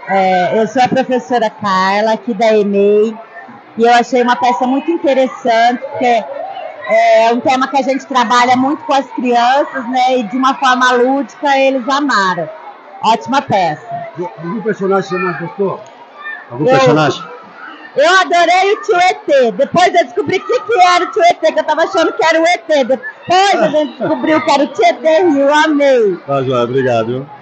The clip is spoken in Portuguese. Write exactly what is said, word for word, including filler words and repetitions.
É, eu sou a professora Carla, aqui da E M E I, e eu achei uma peça muito interessante, porque é um tema que a gente trabalha muito com as crianças, né, e de uma forma lúdica eles amaram. Ótima peça. Algum personagem você mais gostou? Algum eu, personagem? Eu adorei o tio E T. Depois eu descobri o que, que era o tio E T, que eu tava achando que era o E T. Depois a gente descobriu que era o tio E T e eu amei. Tá, Joia, obrigado.